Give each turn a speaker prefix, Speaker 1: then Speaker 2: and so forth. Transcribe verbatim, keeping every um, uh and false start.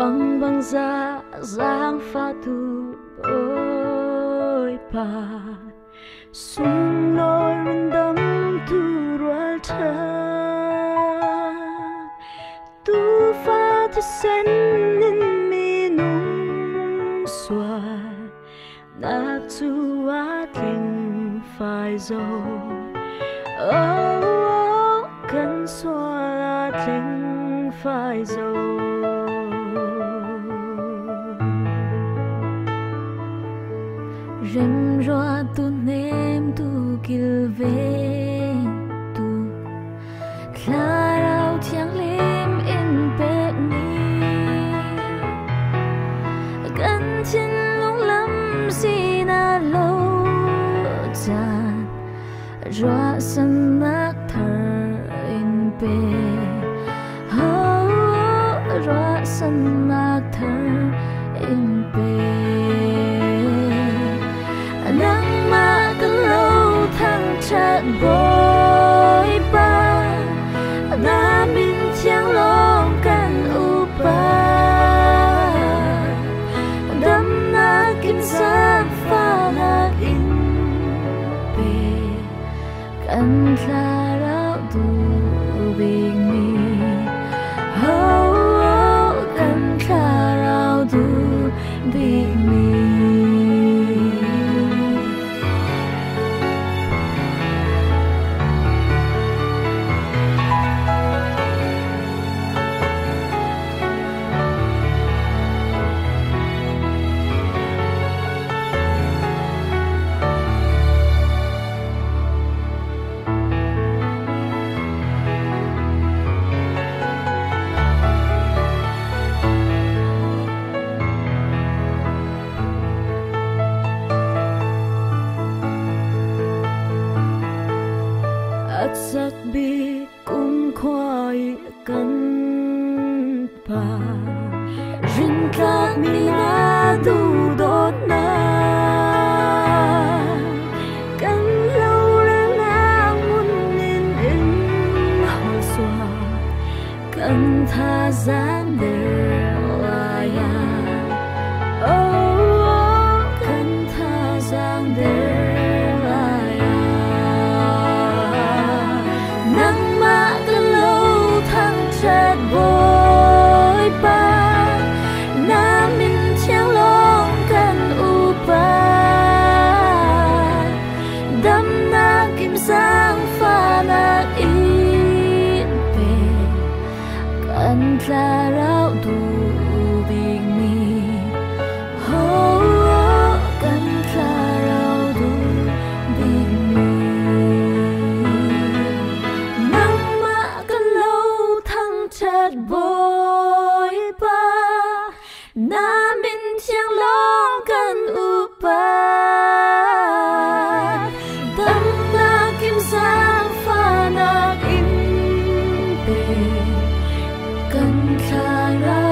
Speaker 1: băng băng ra giang pha tu ôi pa sung lối rin đắm tu rual thơ tu pha tu sen in mi nung xòa na tu a kinh phai dâu oh cần xòa la kinh phai dâu rem roa tu nem tu kil ve tu klarau thiang lim in pe ni kan chin lung lam si na lo chan roa san nak thar in pe ho roa san nak thar in pe nắng mà cứ lâu thăng chợt bồi ba na min chiang long kan u ba đâm na kim sắc pha na in pe kan thla rau tu bing mi ho kan thla rau tu bing mi sắc bi cũng khoai cân pa rin các mi na tu đốt na cân lâu ra na muốn nên in hoa xòa cân tha gian để la ya oh cân tha gian để chợt bồi ba na min chiang long kan u ba đâm na kim sang pha na in pe kan tla rau tu bing mi ho kan tla rau tu bing mi chợt bồi ba na min chiang long kan u ba đâm na kim sang pha na in pe kan thla ra